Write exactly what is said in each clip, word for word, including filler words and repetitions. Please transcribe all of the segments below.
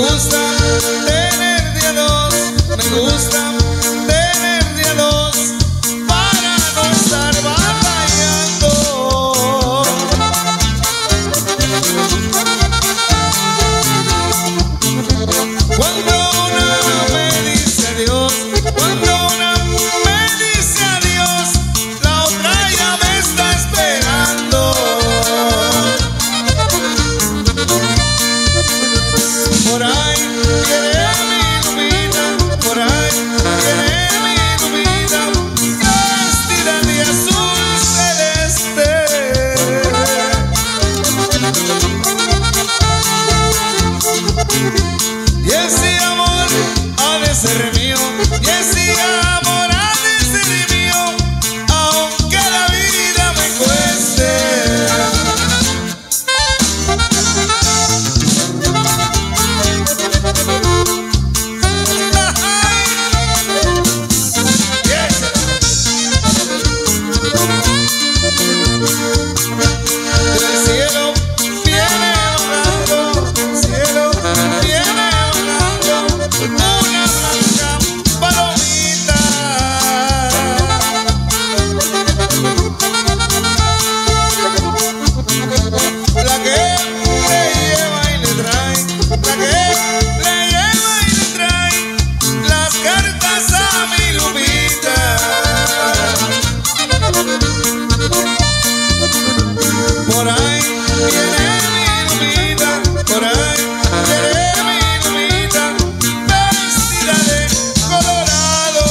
gusta tener de a dos, me gusta tener de a dos para no estar batallando. Cuando una me dice adiós, cuando una me dice adiós, la otra ya me está esperando. Por ahí viene mi Lupita, por ahí viene mi Lupita, vestida de azul celeste. Y ese amor ha de ser mío, y ese amor ha de ser mío, aunque la vida me cueste. Del cielo viene bajando, cielo viene bajando una blanca palomita. La que le lleva y le trae, la que le lleva y le trae las cartas a mi Lupita. Por ahí viene mi Lupita, por ahí viene mi Lupita, vestida de colorado.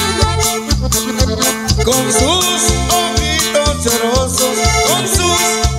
Con sus ojitos llorosos, con sus